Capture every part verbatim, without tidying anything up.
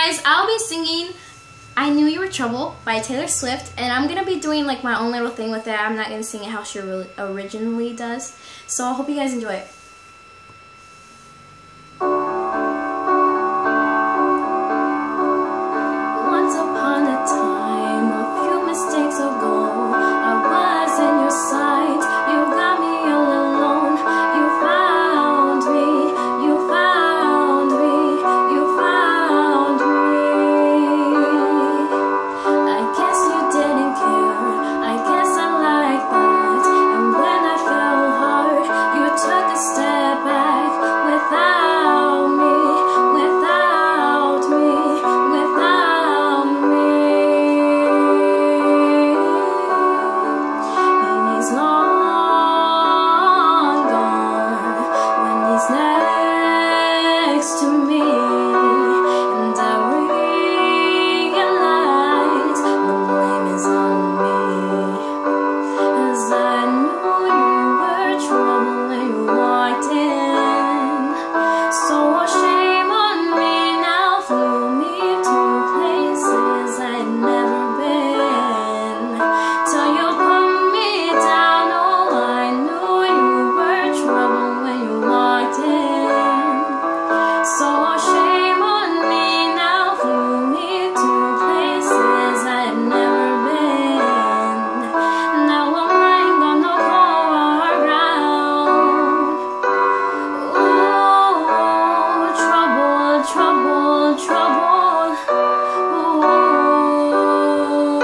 guys, I'll be singing I Knew You Were Trouble by Taylor Swift, and I'm going to be doing like my own little thing with it. I'm not going to sing it how she originally does. So I hope you guys enjoy it. Once upon a time, a few mistakes ago, I was in your sight. You got me all alone. You found me. You found me. You found me. I guess you didn't care. I guess I like that. And when I fell hard, you took a step back without me, without me, without me. And he's long gone when he's next to me, and I realize the blame is on me, 'cause I knew you were trouble when you walked in. So shame on me now, flew me to places I'd never been, till you put me down. Oh, I knew you were trouble when you walked in. So shame on me now, flew me to places I'd never been. Now I'm lying on the cold ground. Ooh, trouble, trouble, trouble. Ooh,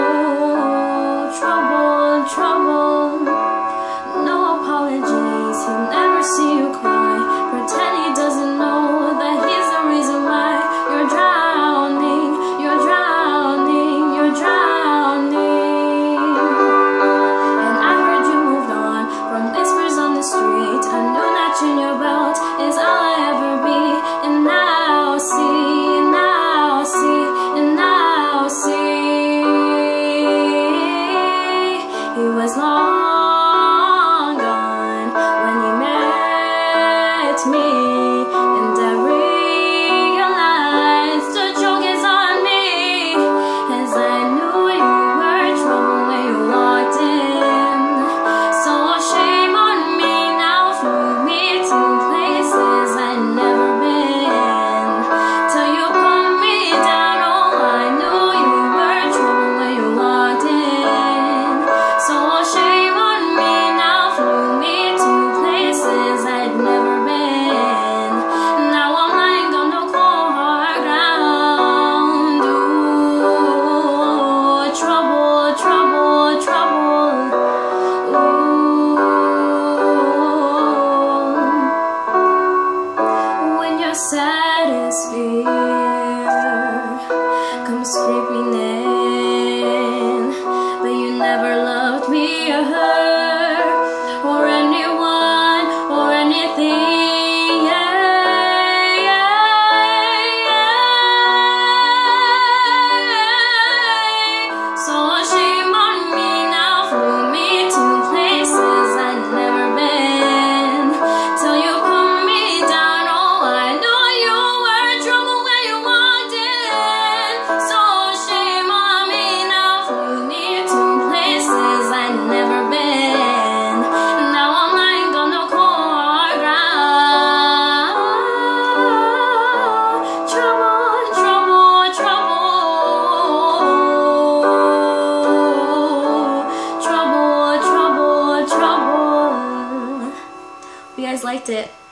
trouble, trouble. No apologies, he'll never see you cry. Pretend he doesn't know that he's the reason why you're drowning, you're drowning, you're drowning. And I heard you moved on from whispers on the street. A new notch in your belt is all I ever be. And now see, now see, and now see, he was long gone when he met me, and I realized the joke is on me, 'cause I knew you were trouble when you walked in. So shame on me now, flew me to places I'd never been, till you put me down. Oh, I knew you were trouble when you walked in. So shame on me now, flew me to places I'd never been. Now I'm lying on the cold hard ground. Ooh, trouble, trouble, trouble. Ooh, when your saddest fear comes creeping in, but you never loved me or her or anyone or anything. Yeah, yeah, yeah. So shame on me now, flew me to places I'd never been, till you put me down. Oh, I knew you were trouble when you walked in. So shame on me now, flew me to places I'd never been. Now I'm lying on the cold ground. Trouble, trouble, trouble. Trouble, trouble, trouble. Hope you guys liked it.